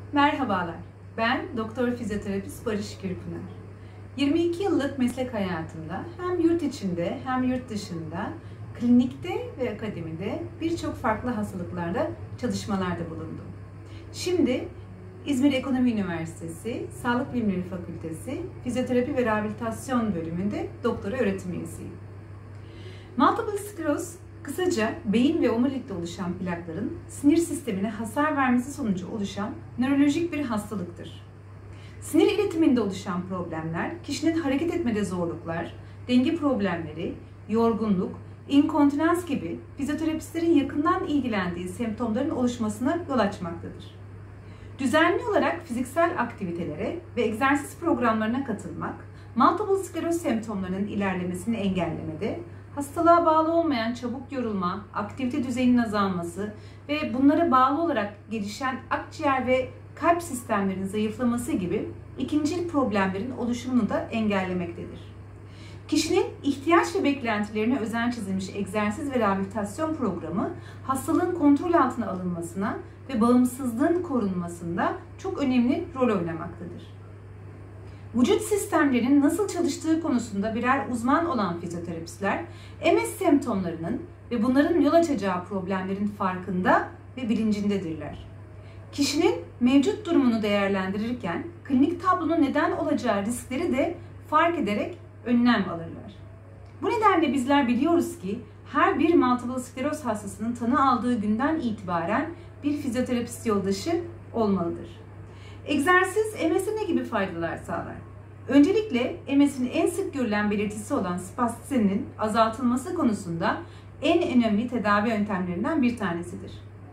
Merhabalar, ben Doktor Fizyoterapist Barış Gürpınar. 22 yıllık meslek hayatımda hem yurt içinde hem yurt dışında, klinikte ve akademide birçok farklı hastalıklarda çalışmalarda bulundum. Şimdi İzmir Ekonomi Üniversitesi Sağlık Bilimleri Fakültesi Fizyoterapi ve Rehabilitasyon bölümünde doktora öğretim üyesiyim. Multiple skleroz, kısaca beyin ve omurilikte oluşan plakların sinir sistemine hasar vermesi sonucu oluşan nörolojik bir hastalıktır. Sinir iletiminde oluşan problemler, kişinin hareket etmede zorluklar, denge problemleri, yorgunluk, inkontinans gibi fizyoterapistlerin yakından ilgilendiği semptomların oluşmasına yol açmaktadır. Düzenli olarak fiziksel aktivitelere ve egzersiz programlarına katılmak, multiple skleroz semptomlarının ilerlemesini engellemede, hastalığa bağlı olmayan çabuk yorulma, aktivite düzeyinin azalması ve bunlara bağlı olarak gelişen akciğer ve kalp sistemlerinin zayıflaması gibi ikincil problemlerin oluşumunu da engellemektedir. Kişinin ihtiyaç ve beklentilerine özen çizilmiş egzersiz ve rehabilitasyon programı hastalığın kontrol altına alınmasına ve bağımsızlığın korunmasında çok önemli rol oynamaktadır. Vücut sistemlerinin nasıl çalıştığı konusunda birer uzman olan fizyoterapistler, MS semptomlarının ve bunların yol açacağı problemlerin farkında ve bilincindedirler. Kişinin mevcut durumunu değerlendirirken klinik tablonun neden olacağı riskleri de fark ederek önlem alırlar. Bu nedenle bizler biliyoruz ki her bir multiple skleroz hastasının tanı aldığı günden itibaren bir fizyoterapist yoldaşı olmalıdır. Egzersiz MS'e ne gibi faydalar sağlar? Öncelikle MS'in en sık görülen belirtisi olan spastisinin azaltılması konusunda en önemli tedavi yöntemlerinden bir tanesidir.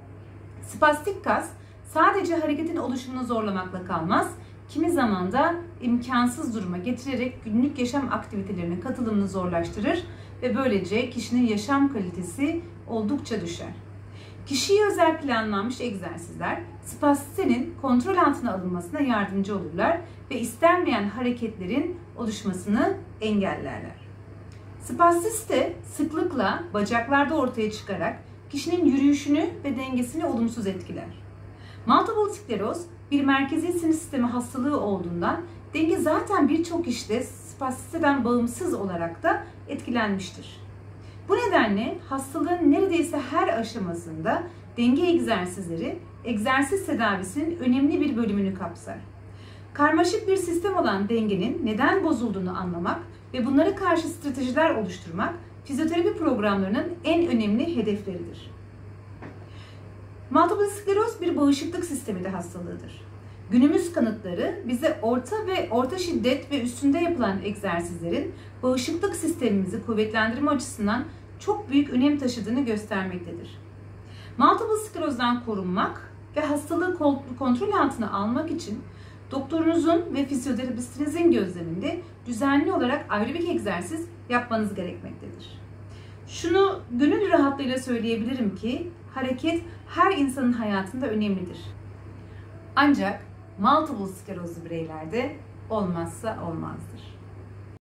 Spastik kas sadece hareketin oluşumunu zorlamakla kalmaz, kimi zaman da imkansız duruma getirerek günlük yaşam aktivitelerine katılımını zorlaştırır ve böylece kişinin yaşam kalitesi oldukça düşer. Kişiye özel planlanmış egzersizler spastinin kontrol altına alınmasına yardımcı olurlar ve istenmeyen hareketlerin oluşmasını engellerler. Spastiste sıklıkla bacaklarda ortaya çıkarak kişinin yürüyüşünü ve dengesini olumsuz etkiler. Multiple skleroz bir merkezi sinir sistemi hastalığı olduğundan denge zaten birçok kişide spastisten bağımsız olarak da etkilenmiştir. Bu nedenle hastalığın neredeyse her aşamasında denge egzersizleri, egzersiz tedavisinin önemli bir bölümünü kapsar. Karmaşık bir sistem olan dengenin neden bozulduğunu anlamak ve bunlara karşı stratejiler oluşturmak fizyoterapi programlarının en önemli hedefleridir. Multiple skleroz bir bağışıklık sistemi de hastalığıdır. Günümüz kanıtları bize orta şiddet ve üstünde yapılan egzersizlerin bağışıklık sistemimizi kuvvetlendirme açısından çok büyük önem taşıdığını göstermektedir. Multiple sklerozdan korunmak ve hastalığı kontrol altına almak için doktorunuzun ve fizyoterapistinizin gözleminde düzenli olarak aerobik egzersiz yapmanız gerekmektedir. Şunu gönül rahatlığıyla söyleyebilirim ki hareket her insanın hayatında önemlidir. Ancak multiple sklerozlu bireylerde olmazsa olmazdır.